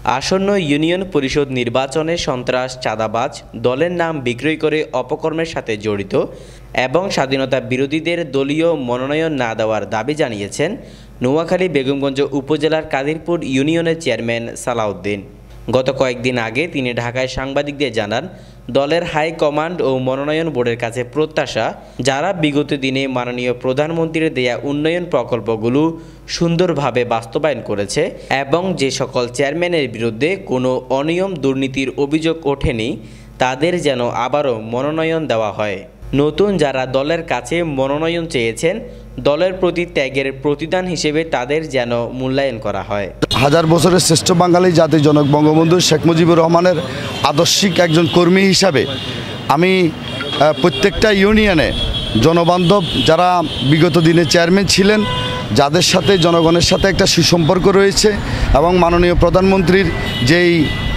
আসন্ন ইউনিয়ন পরিষদ নির্বাচনে সন্ত্রাস, চাঁদাবাজ, দলের নাম বিক্রয় করে অপকর্মের সাথে জড়িত এবং স্বাধীনতা বিরোধীদের দলীয় মনোনয়ন না দেওয়ার দাবি জানিয়েছেন নোয়াখালী বেগমগঞ্জ উপজেলার কাদিরপুর ইউনিয়নের চেয়ারম্যান সালাউদ্দিন। গত কয়েকদিন আগে তিনি ঢাকায় সাংবাদিকদের জানান, দলের হাইকমান্ড ও মনোনয়ন বোর্ডের কাছে প্রত্যাশা, যারা বিগত দিনে মাননীয় প্রধানমন্ত্রীর দেয়া উন্নয়ন প্রকল্পগুলো সুন্দরভাবে বাস্তবায়ন করেছে এবং যে সকল চেয়ারম্যানের বিরুদ্ধে কোনো অনিয়ম দুর্নীতির অভিযোগ ওঠেনি, তাদের যেন আবারও মনোনয়ন দেওয়া হয়। নতুন যারা দলের কাছে মনোনয়ন চেয়েছেন, দলের প্রতি ত্যাগের প্রতিদান হিসেবে তাদের যেন মূল্যায়ন করা হয়। হাজার বছরের শ্রেষ্ঠ বাঙালি জাতির জনক বঙ্গবন্ধু শেখ মুজিবুর রহমানের আদর্শিক একজন কর্মী হিসাবে আমি প্রত্যেকটা ইউনিয়নে জনবান্ধব যারা বিগত দিনে চেয়ারম্যান ছিলেন, যাদের সাথে জনগণের সাথে একটা সুসম্পর্ক রয়েছে এবং মাননীয় প্রধানমন্ত্রীর যেই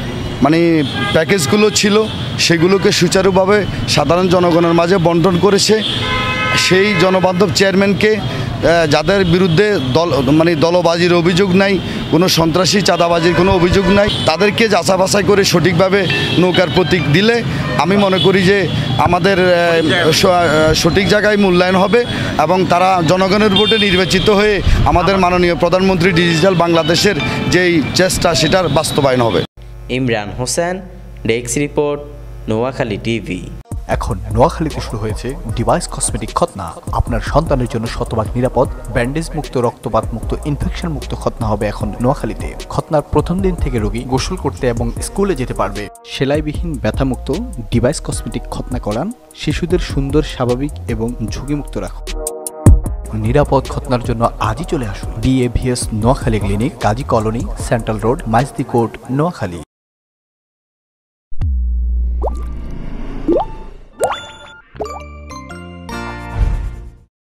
প্যাকেজগুলো ছিল সেগুলোকে সুচারুভাবে সাধারণ জনগণের মাঝে বন্টন করেছে, সেই জনবান্ধব চেয়ারম্যানকে যাদের বিরুদ্ধে দলবাজির অভিযোগ নাই, কোনো সন্ত্রাসী চাঁদাবাজির কোনো অভিযোগ নাই, তাদেরকে যাচাই বাছাই করে সঠিকভাবে নৌকার প্রতীক দিলে আমি মনে করি যে আমাদের সঠিক জায়গায় মূল্যায়ন হবে এবং তারা জনগণের ভোটে নির্বাচিত হয়ে আমাদের মাননীয় প্রধানমন্ত্রী ডিজিটাল বাংলাদেশের যেই চেষ্টা সেটার বাস্তবায়ন হবে। Imran Hossain, desk report, Noakhali TV. এখন নোয়াখালীতে শুরু হয়েছে ডিভাইস কসমেটিক খতনা। আপনার সন্তানের জন্য শতভাগ নিরাপদ, ব্যান্ডেজ মুক্ত, রক্তপাত মুক্ত, ইনফেকশন মুক্ত খতনা হবে এখন নোয়াখালীতে। খতনার প্রথম দিন থেকে রোগী গোসল করতে এবং স্কুলে যেতে পারবে। সেলাইবিহীন ব্যথামুক্ত ডিভাইস কসমেটিক খতনা করান। শিশুদের সুন্দর, স্বাভাবিক এবং ঝুঁকিমুক্ত রাখুন। নিরাপদ খতনার জন্য আজই চলে আসুন DAVS Noakhali clinic, Kazi colony, central road, Maijdi court, Noakhali.